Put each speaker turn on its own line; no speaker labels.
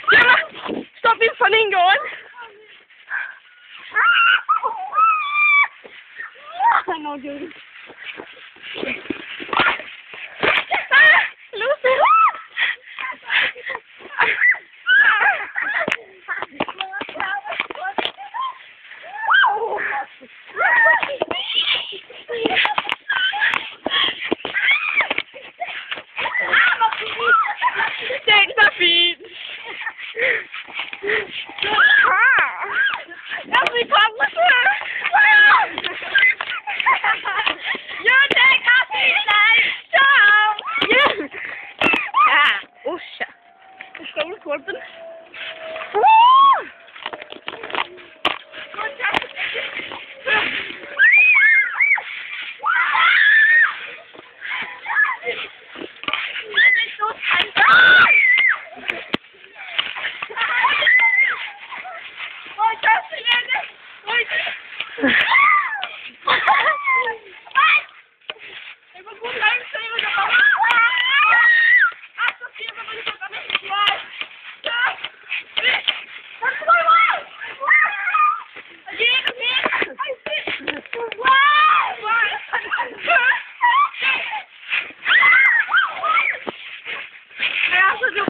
Stop being funny and go on. I'm not doing it. Lucy! Take the feet! That's me, Pop, listen! You take the feet, stop! Yeah! Ah! Oh, shit. Let's go recording.